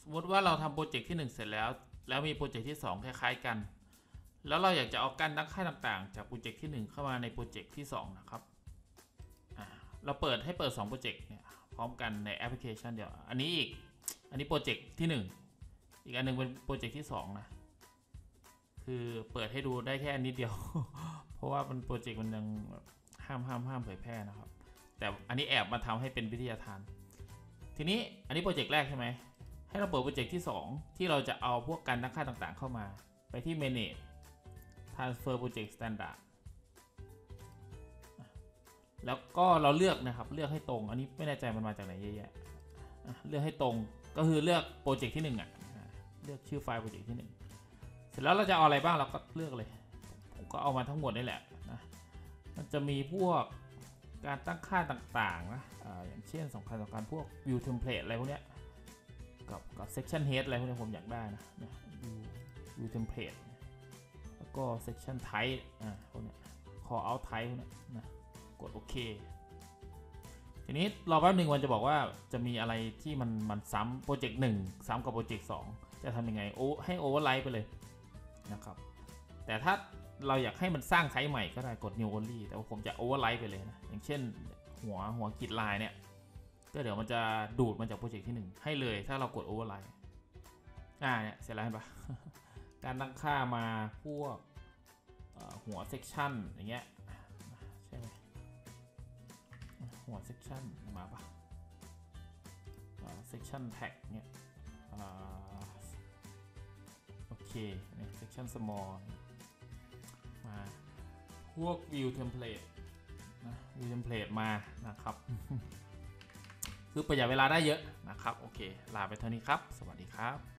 มมติว่าเราทำโปรเจกต์ที่1เสร็จแล้วมีโปรเจกต์ที่2คล้ายๆกันแล้วเราอยากจะเอาการตั้งค่าต่างๆจากโปรเจกต์ที่1เข้ามาในโปรเจกต์ที่2นะครับเราเปิด2โปรเจกต์เนี่ยพร้อมกันในแอปพลิเคชันเดียวอันนี้โปรเจกต์ที่1อีกอันนึงเป็นโปรเจกต์ที่2นะคือเปิดให้ดูได้แค่นิดเดียว เพราะว่ามันโปรเจกต์มันยังห้ามเผยแพร่นะครับแต่อันนี้แอบมาทำให้เป็นวิทยาทานทีนี้อันนี้โปรเจกต์แรกใช่ไหมให้เราเปิดโปรเจกต์ที่2ที่เราจะเอาพวกการตั้งค่าต่างๆเข้ามาไปที่ manage transfer project standard แล้วก็เราเลือกนะครับเลือกให้ตรงอันนี้ไม่แน่ใจมันมาจากไหนเยอะแยะเลือกให้ตรงก็คือเลือกโปรเจกต์ที่1เลือกชื่อไฟล์โปรเจกต์ที่1เสร็จแล้วเราจะเอาอะไรบ้างเราก็เลือกเลยผมก็เอามาทั้งหมดนี่แหละนะมันจะมีพวกการตั้งค่าต่างๆนะอย่างเช่นสำคัญพวก view template อะไรพวกเนี้ยกับ section head อะไรพวกนี้ผมอยากได้นะ view template แล้วก็ section type พวกนี้ call out type พวกนี้นะกดโอเคทีนี้รอแป๊บนึงมันจะบอกว่าจะมีอะไรที่มันซ้ำโปรเจกต์1ซ้ำกับโปรเจกต์2จะทำยังไงให้ override ไปเลยนะครับแต่ถ้าเราอยากให้มันสร้างไทป์ใหม่ก็ได้กด new only แต่ว่าผมจะ override ไปเลยนะอย่างเช่นหัวกริดลายเนี่ยก็เดี๋ยวมันจะดูดมาจากโปรเจกต์ที่1ให้เลยถ้าเรากด override เนี่ยเสร็จแล้วเห็นปะ การตั้งค่ามาพวกหัว section อย่างเงี้ยใช่ไหมหัว section มาปะsection tag เนี่ยโอเคเนี่ย section small มาพวก view template นะ view template มานะครับ คือประหยัดเวลาได้เยอะนะครับโอเคลาไปเท่านี้ครับสวัสดีครับ